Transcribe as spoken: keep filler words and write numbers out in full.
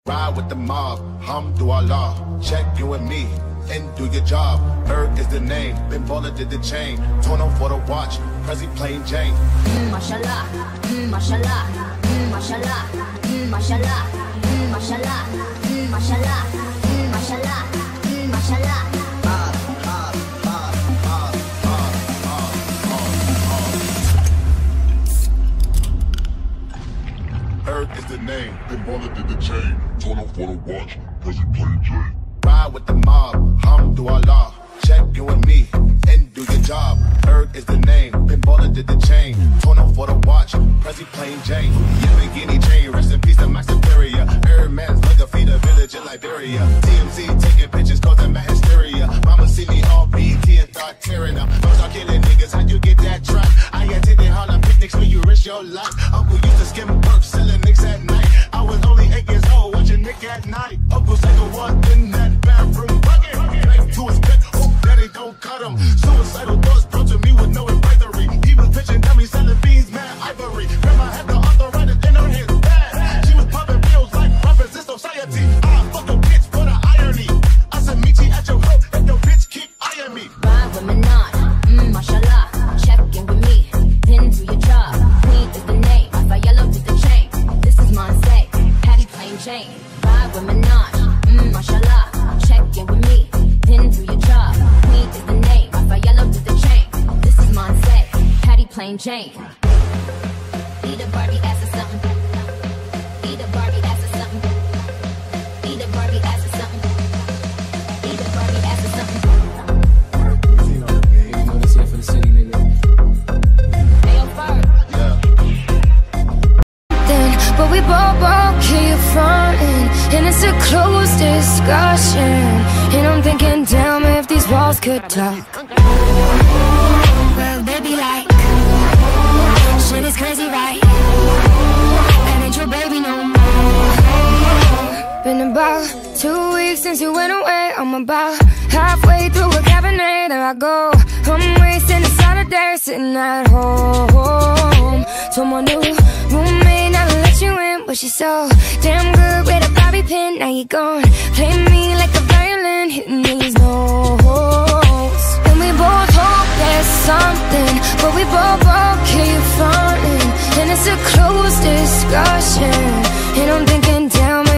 Ride with the mob, Alhamdulillah. Check you and me, and do your job. Erg is the name, Ben Baller did the chain. Tono for the watch, Prezi plain Jane. Mm, mashallah, mm, mashallah, mm, mashallah, mm, mashallah, mm, mashallah, mm, mashallah, mm, mashallah, mm, mashallah. Erg is the name, Ben Baller did the chain. Tono for the watch, Prezi plain Jane. Ride with the mob, Alhamdulillah. Check you and me, and do your job. Erg is the name, Ben Baller did the chain. Tono for the watch, Prezi plain Jane. Yamagini chain, rest in peace to my superior. Erg man's like a feed a village in Liberia. T M Z taking pictures, causing my hysteria. Mama see me all B T and start tearing up. Don't start killing niggas, how you get that truck? I attended Harlem picnics when you risk your life. Uncle used to skim perks, selling nicks at night. I was only eight years old, watching Nick at night. Uncle said the one in that bathroom bucket. Knife to his neck, hope daddy don't cut him. Suicidal thoughts brought to me with no advisory. He was pitching dummies, selling beans, mad ivory. Grandma had the arthritis in her hands, bad. She was popping pills like rappers in society. I fuck a bitch for the irony. I said meet you at your house, and your bitch keep eyeing me. Ride with Manon, mm, mashallah. Check in with me, then do your job. Queen is the name, by yellow with the chain. This is Monse, Patty plain Jane. Ride with Manon, mm, mashallah. Check in with me, then do your job. Queen is the name, by yellow with the chain. This is Monse, Patty plain Jane. Eat a Barbie ass or something. Eat a Barbie ass or something. Eat a Barbie ass or something. Eat a Barbie ass or something. You know, man, you know this here for the city, nigga. Hey, yo, Bird. Then, but we both won't keep frontin', and it's a closed discussion. And I'm thinking, damn, if these walls could talk. Well, they be like, shit is crazy, right? That ain't your baby no more. Been about two weeks since you went away. I'm about halfway through a cabinet. There I go, I'm wasting a Saturday sitting at home. Told my new roommate not to let you in, but she's so damn good with a bobby pin. Now you gone, play me like a violin, hitting these notes. And we both hope there's something, but we both won't keep frontin', and it's a closed discussion. And I'm thinking,